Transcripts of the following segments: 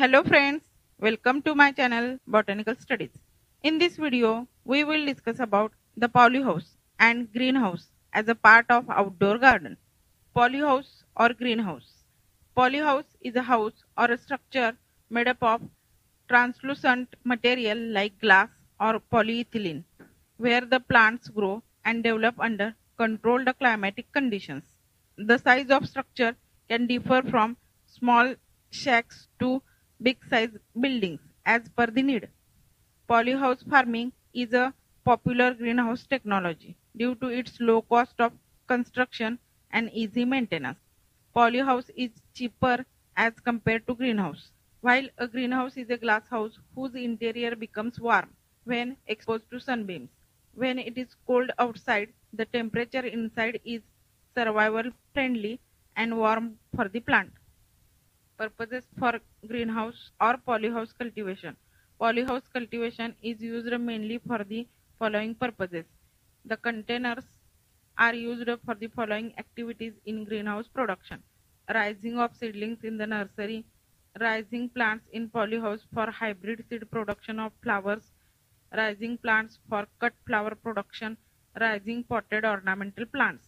Hello friends, welcome to my channel Botanical Studies. In this video, we will discuss about the polyhouse and greenhouse as a part of outdoor garden. Polyhouse or greenhouse. Polyhouse is a house or a structure made up of translucent material like glass or polyethylene, where the plants grow and develop under controlled climatic conditions. The size of structure can differ from small shacks to big size buildings as per the need. Polyhouse farming is a popular greenhouse technology due to its low cost of construction and easy maintenance. Polyhouse is cheaper as compared to greenhouse. While a greenhouse is a glass house whose interior becomes warm when exposed to sunbeams. When it is cold outside, the temperature inside is survival friendly and warm for the plant. Purposes for greenhouse or polyhouse cultivation. Polyhouse cultivation is used mainly for the following purposes. The containers are used for the following activities in greenhouse production. Rising of seedlings in the nursery, rising plants in polyhouse for hybrid seed production of flowers, rising plants for cut flower production, rising potted ornamental plants.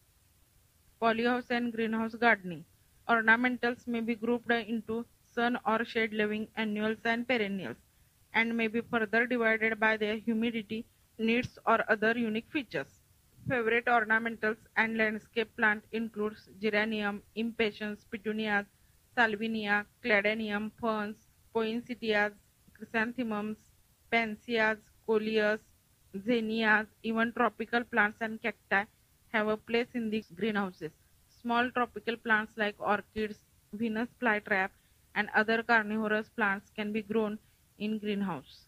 Polyhouse and greenhouse gardening. Ornamentals may be grouped into sun or shade loving annuals and perennials, and may be further divided by their humidity needs or other unique features. Favorite ornamentals and landscape plant includes geranium, impatiens, petunias, salvinia, cladenium, ferns, poinsettias, chrysanthemums, pansias, coleus, zinnias. Even tropical plants and cacti have a place in these greenhouses. Small tropical plants like orchids, Venus flytrap, and other carnivorous plants can be grown in greenhouse.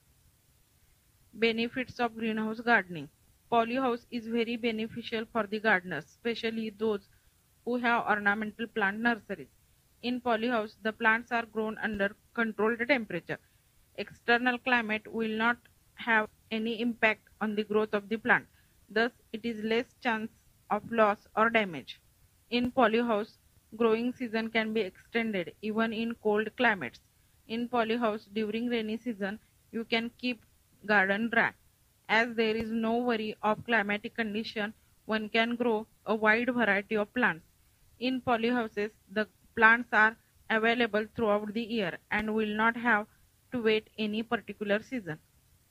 Benefits of greenhouse gardening. Polyhouse is very beneficial for the gardeners, especially those who have ornamental plant nurseries. In polyhouse, the plants are grown under controlled temperature. External climate will not have any impact on the growth of the plant. Thus, it is less chance of loss or damage. In polyhouse, growing season can be extended even in cold climates. In polyhouse, during rainy season, you can keep garden dry. As there is no worry of climatic condition, one can grow a wide variety of plants. In polyhouses, the plants are available throughout the year and will not have to wait any particular season.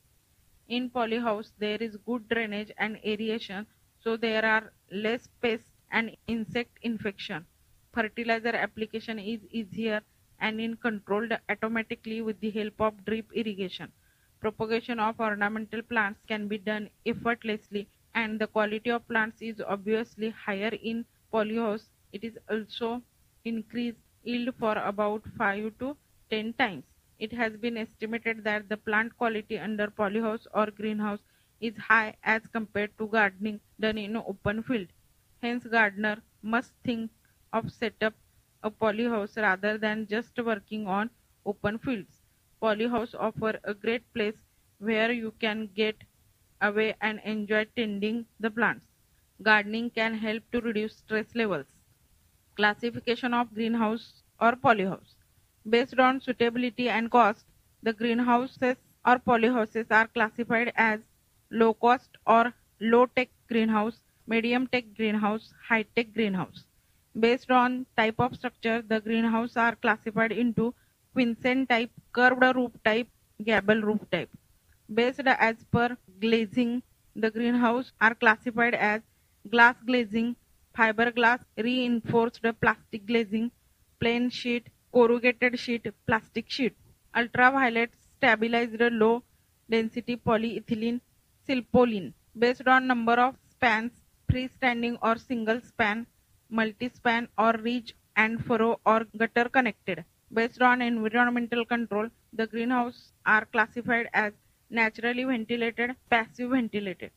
In polyhouse, there is good drainage and aeration, so there are less pests and insect infection. Fertilizer application is easier and in controlled automatically with the help of drip irrigation. Propagation of ornamental plants can be done effortlessly, and the quality of plants is obviously higher in polyhouse. It is also increased yield for about 5 to 10 times. It has been estimated that the plant quality under polyhouse or greenhouse is high as compared to gardening done in open field. Hence, gardener must think of set up a polyhouse rather than just working on open fields. Polyhouse offer a great place where you can get away and enjoy tending the plants. Gardening can help to reduce stress levels. Classification of greenhouse or polyhouse. Based on suitability and cost, the greenhouses or polyhouses are classified as low cost or low tech greenhouse, medium tech greenhouse, high tech greenhouse. Based on type of structure, the greenhouse are classified into quiescent type, curved roof type, gable roof type. Based as per glazing, the greenhouse are classified as glass glazing, fiberglass reinforced plastic glazing, plain sheet, corrugated sheet, plastic sheet. Ultraviolet stabilized low density polyethylene, silpoline. Based on number of spans, freestanding or single span, multi-span or ridge and furrow or gutter connected. Based on environmental control, the greenhouse are classified as naturally ventilated, passive ventilated.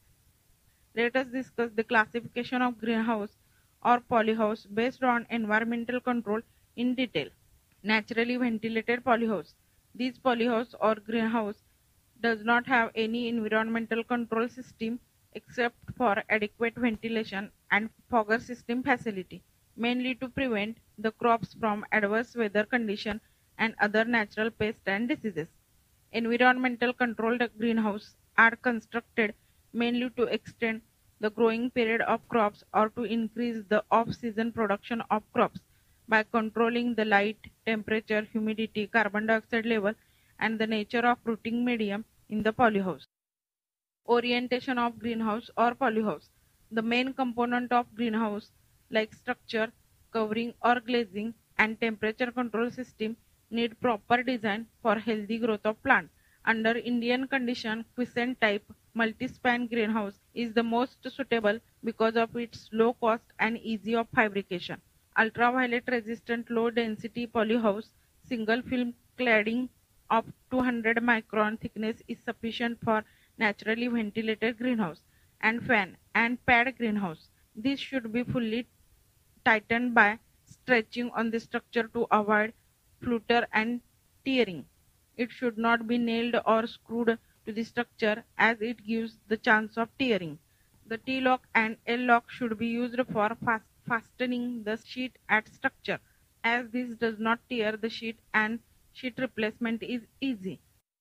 Let us discuss the classification of greenhouse or polyhouse based on environmental control in detail. Naturally ventilated polyhouse. This polyhouse or greenhouse does not have any environmental control system except for adequate ventilation and fogger system facility, mainly to prevent the crops from adverse weather condition and other natural pests and diseases. Environmental controlled greenhouses are constructed mainly to extend the growing period of crops or to increase the off-season production of crops by controlling the light, temperature, humidity, carbon dioxide level, and the nature of rooting medium in the polyhouse. Orientation of greenhouse or polyhouse. The main component of greenhouse like structure, covering or glazing, and temperature control system need proper design for healthy growth of plant. Under Indian condition, quiescent type multi-span greenhouse is the most suitable because of its low cost and easy of fabrication. Ultraviolet resistant low density polyhouse single film cladding of 200 micron thickness is sufficient for naturally ventilated greenhouse and fan and pad greenhouse. This should be fully tightened by stretching on the structure to avoid flutter and tearing. It should not be nailed or screwed to the structure as it gives the chance of tearing. The T-lock and L-lock should be used for fastening the sheet at structure, as this does not tear the sheet and sheet replacement is easy.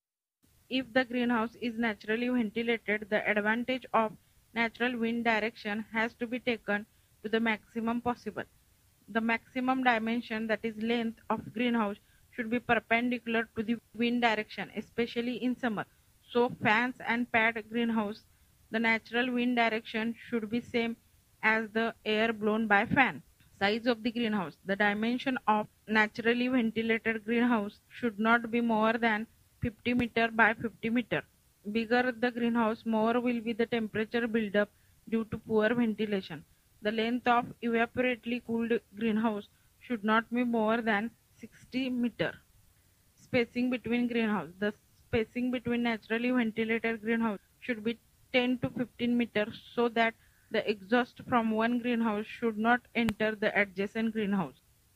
If the greenhouse is naturally ventilated, the advantage of natural wind direction has to be taken to the maximum possible. The maximum dimension, that is length of greenhouse, should be perpendicular to the wind direction, especially in summer. So fans and pad greenhouse, the natural wind direction should be same as the air blown by fan. Size of the greenhouse. The dimension of naturally ventilated greenhouse should not be more than 50 meter by 50 meter. Bigger the greenhouse, more will be the temperature buildup due to poor ventilation. The length of evaporatively cooled greenhouse should not be more than 60 meter. Spacing between greenhouse. The spacing between naturally ventilated greenhouse should be 10 to 15 meters so that the exhaust from one greenhouse should not enter the adjacent greenhouse.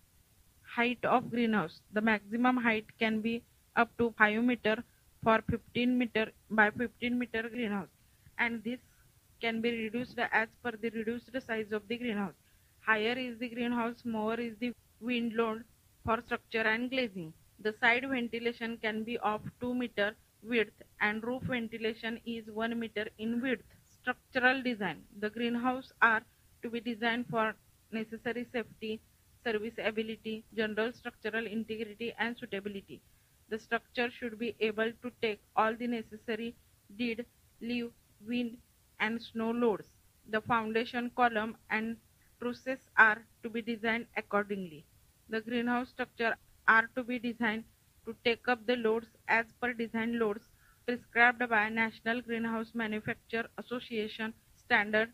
Height of greenhouse. The maximum height can be up to 5 meter for 15 meter by 15 meter greenhouse, and this can be reduced as per the reduced size of the greenhouse. Higher is the greenhouse, more is the wind load for structure and glazing. The side ventilation can be of 2 meter width and roof ventilation is 1 meter in width. Structural design. The greenhouse are to be designed for necessary safety, serviceability, general structural integrity and suitability. The structure should be able to take all the necessary dead, leaf, wind and snow loads. The foundation column and trusses are to be designed accordingly. The greenhouse structure are to be designed to take up the loads as per design loads prescribed by National Greenhouse Manufacturer Association Standard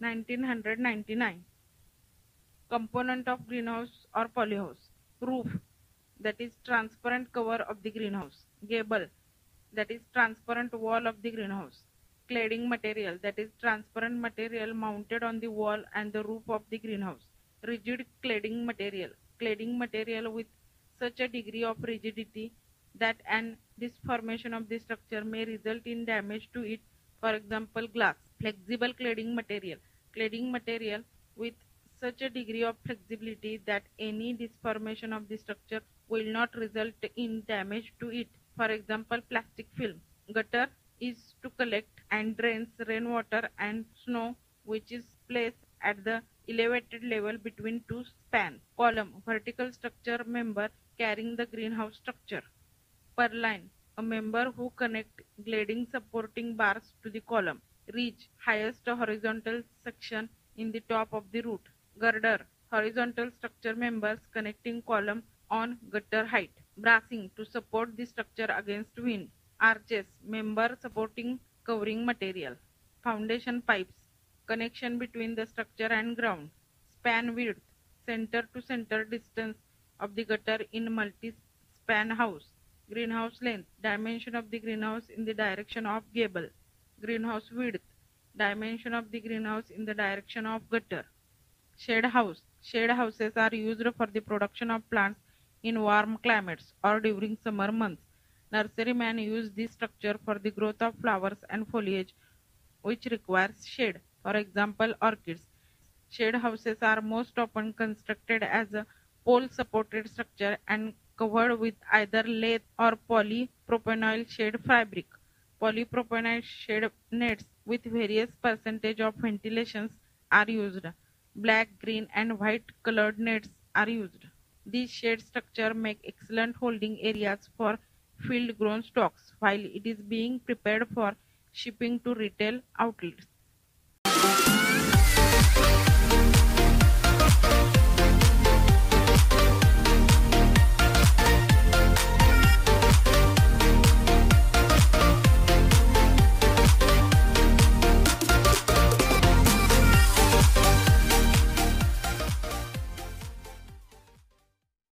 1999. Component of greenhouse or polyhouse. Roof, that is transparent cover of the greenhouse. Gable, that is transparent wall of the greenhouse. Cladding material, that is transparent material mounted on the wall and the roof of the greenhouse. Rigid cladding material with such a degree of rigidity that an disformation of the structure may result in damage to it, for example glass. Flexible cladding material with such a degree of flexibility that any disformation of the structure will not result in damage to it, for example plastic film. Gutter is to collect and drains rainwater and snow which is placed at the elevated level between two spans. Column, vertical structure member carrying the greenhouse structure. Purline, a member who connect cladding supporting bars to the column. Ridge, highest horizontal section in the top of the root. Girder, horizontal structure members connecting column on gutter height. Bracing, to support the structure against wind. Arches, member supporting covering material. Foundation pipes, connection between the structure and ground. Span width, center to center distance of the gutter in multi-span house. Greenhouse length, dimension of the greenhouse in the direction of gable. Greenhouse width, dimension of the greenhouse in the direction of gutter. Shade house, shade houses are used for the production of plants in warm climates or during summer months. Nurserymen use this structure for the growth of flowers and foliage which requires shade, for example orchids. Shade houses are most often constructed as a pole supported structure and covered with either lath or polypropyl shade fabric. Polypropyl shade nets with various percentage of ventilations are used. Black, green, and white colored nets are used. These shade structure make excellent holding areas for field-grown stocks while it is being prepared for shipping to retail outlets.